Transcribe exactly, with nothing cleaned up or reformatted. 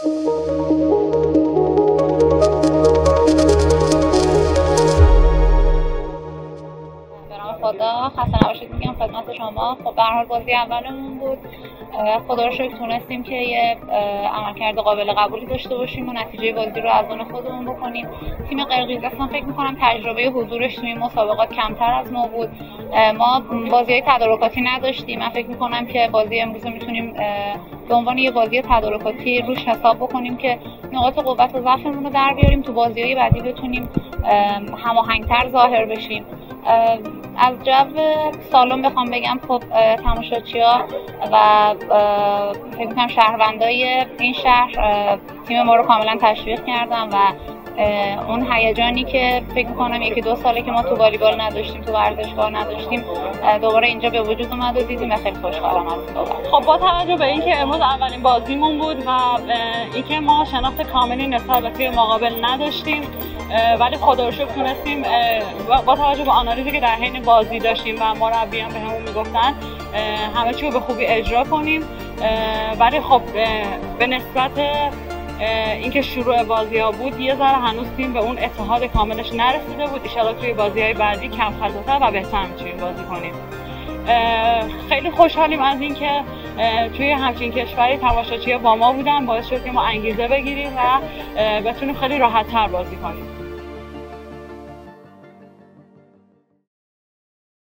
خدا خسته نباشید میگم خدمت شما. خب به هر حال بازی اولمون بود، خدا رو شکر تونستیم که یه عملکرد قابل قبولی داشته باشیم و نتیجه بازی رو از اون خودمون بکنیم. تیم قرقیزستان فکر می‌کنم تجربه حضورش توی مسابقات کمتر از ما بود. ما بازی‌های تدارکاتی نداشتیم. من فکر می‌کنم که بازی امروز رو می‌تونیم به عنوان یه بازی تدارکاتی روش حساب بکنیم که نقاط قوت و ضعفمون رو در بیاریم، تو بازی‌های بعدی بتونیم هماهنگ‌تر ظاهر بشیم. از جو سالن بخوام بگم، خب تماشاچی‌ها و فکر می‌کنم شهروندای این شهر تیم ما رو کاملا تشویق کردن و اون هیجانی که فکر می‌کنم یکی دو ساله که ما تو والیبال نداشتیم، تو ورزشگاه نداشتیم، دوباره اینجا به وجود اومد و دیدیم و خیلی خوشحالم از این بابت. خب با توجه به اینکه امروز اولین بازیمون بود و اینکه ما شناخت کاملی نسبت به تیم مقابل نداشتیم، ولی خدا رو شکر تونستیم با توجه به آنالیزی که در حین بازی داشتیم و مربی هم بهمون میگفتن همه چی رو به خوبی اجرا کنیم. ولی خب به نسبت اینکه شروع بازی ها بود یه ذره هنوز تیم به اون اتحاد کاملش نرسیده بود. ان شاءالله توی بازی های بعدی کم خطاتر و بهتر میتونیم بازی کنیم. خیلی خوشحالیم از اینکه توی همچین کشوری تماشاچی‌ها با ما بودن، باعث شد که ما انگیزه بگیریم و بتونیم خیلی راحت‌تر بازی کنیم.